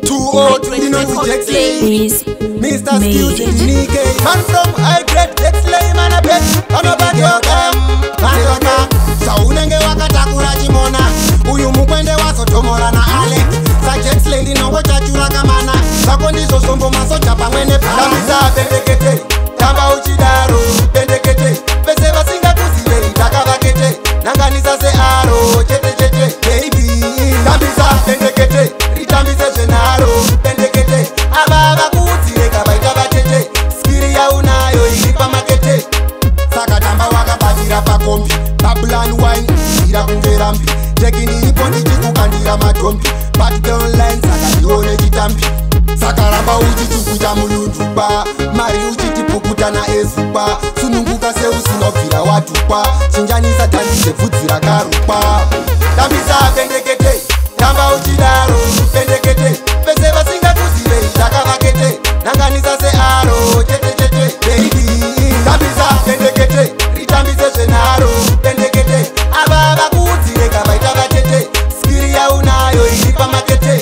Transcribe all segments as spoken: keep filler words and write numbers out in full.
Too old, you know the Jackson. Mister Skills in Nike. Man from high grade, Jackson, man a bet. On a bad your game. Matoka. Saunenge wakatakura chimona. Uyu mukwende waso tomora na Alex. Sa Jackson ndinongo chachura kamana. Sako ndizo sombo masocha pamwene pa. Tamisa pendekete. Tamba uchidaro. Pendekete. Pese basinga kuzive itaka vakete. Nanganisa se aro. Chete chete. Baby. Tamisa pendekete. Ritambise zenaro. Pendekete. Ababa kutireka baita batete. Skiri ya unayo ilipa makete. Saka tamba wakabatira pa kombi. Babylon wine. Ira kungerambi. Tekini ipo ndichikukandira matombi. Party online saka dione chitambi. Saka ramba uchitukuta mulundupa. Mari uchitipukuta na ezupa. Sununguka se usinobvira watupa. Chinjanisa tandise bvudzi karupa. Tambisa pendekete. Tamba uchidaro. Pendekete. Pese vasinga kuzive itaka vakete. Nanganisa se aro. Chete chete. Baby. Tambisa pendekete. Ritambise zenaro. Pendekete. Ababa kutireka baita vatete. Skiri ya unayo ilipa makete.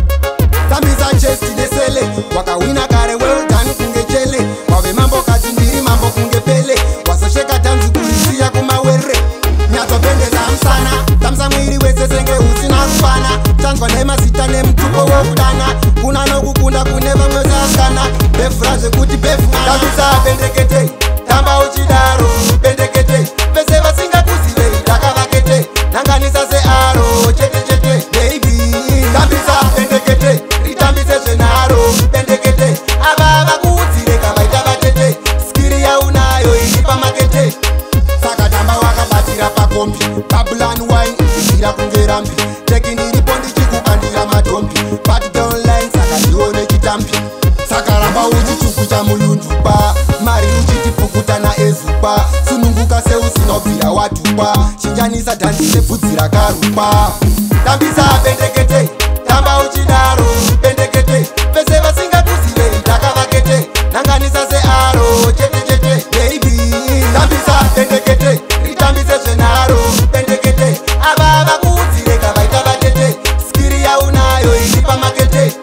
Tambisa chest desele. Wakawina kare well done kunge chele. Wawe mambo kazindiri mambo kunge pele. Wasosheka tanzi kulisia kumawere. Nyato pende samsana. Tamsa mwiri wese senge usina kupana. Tanzwa nema sita ne mtupo wokudana. Kuna no kukunda kuneva mweza askana. Befraze kuti befu. Tambisa pendekete. Tamba uchidaro. Pendekete. Pese vasinga kuzive itaka vakete. Nanganisa se aro. Chete chete. Baby. Tambisa pendekete. Ritambise zenaro. Pendekete. Ababa kutireka baita vatete. Skiri ya unayo ilipa makete. Saka tamba wakabatira pa kombi. Babylon wine. Ira kungerambi. Tekini iripo ndichikukandira matombi. Party online saka dione chitambi. Saka ramba uchitukuta mulundupa. Mari uchitipukuta na ezupa. Sununguka se usinobvira watupa. Chinjanisa tandise bvudzi karupa. Tambisa pendekete. Tamba uchidaro. Pendekete. Pese vasinga kuzive itaka vakete. Nanganisa se aro. Chete chete. Baby. Tambisa pendekete. Ritambise zenaro. Pendekete. Ababa kutireka baita vatete. Skiri ya unayo ilipa makete.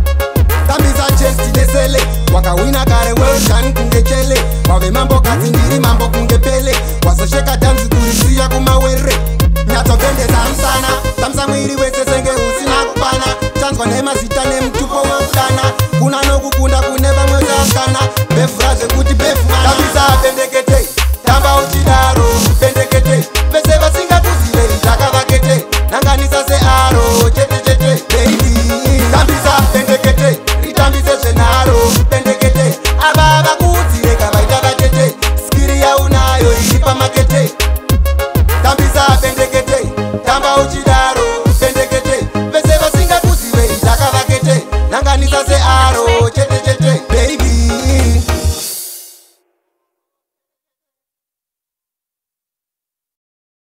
Tambisa chest desele. Wakawina kare well done kunge chele. Wawe mambo kazindiri mambo kunge pele. Wasosheka tanzi kulisia kumawere. Nyato pende samsana. Tamsa mwiri wese senge usina kupana. Tanzwa nema zita ne mtupo wokudana. Kuna no kukunda kuneva mweza askana. Befraze kuti befu. Tambisa pendekete. Tamba uchidaro. Pendekete. Pese vasinga kuzive itaka vakete. Nanganisa se aro. Chete chete. Baby. Tambisa pendekete. Ritambise zenaro. Pendekete. Ababa kutireka baita vatete. Skiri ya unayo ilipa makete. Tambisa pendekete. Tamba uchidaro. Pendekete. Pese vasinga kuzive itaka vakete. Nanganisa se aro. Chete chete.